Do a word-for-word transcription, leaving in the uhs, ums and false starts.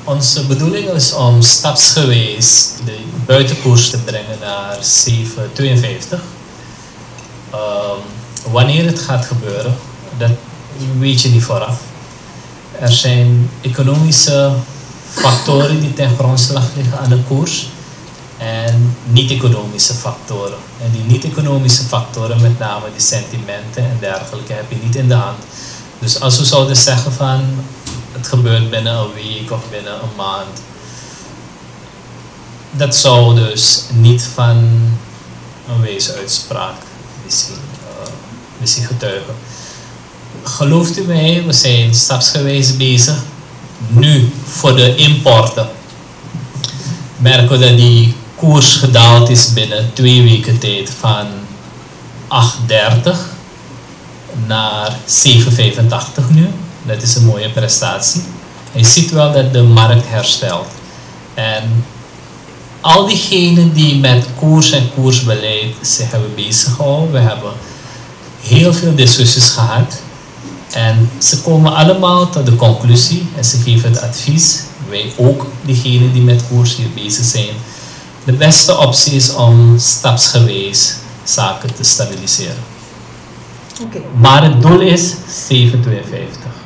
onze bedoeling is om stapsgewijs de buitenkoers te brengen naar zeven komma tweeënvijftig. Um, wanneer het gaat gebeuren, dat weet je niet vooraf. Er zijn economische factoren die ten grondslag liggen aan de koers en niet-economische factoren. En die niet-economische factoren, met name die sentimenten en dergelijke, heb je niet in de hand. Dus als we zouden zeggen van het gebeurt binnen een week of binnen een maand, dat zou dus niet van een wijze uitspraak misschien, uh, misschien getuigen. Gelooft u mij, we zijn stapsgewijs bezig. Nu voor de importen merken we dat die koers gedaald is binnen twee weken tijd van acht komma dertig naar zeven komma vijfentachtig nu. Dat is een mooie prestatie. En je ziet wel dat de markt herstelt. En al diegenen die met koers en koersbeleid zich hebben bezig gehouden, we hebben heel veel discussies gehad. En ze komen allemaal tot de conclusie en ze geven het advies, wij ook, diegenen die met koers hier bezig zijn. De beste optie is om stapsgewijs zaken te stabiliseren. Okay. Maar het doel is zeven komma tweeënvijftig.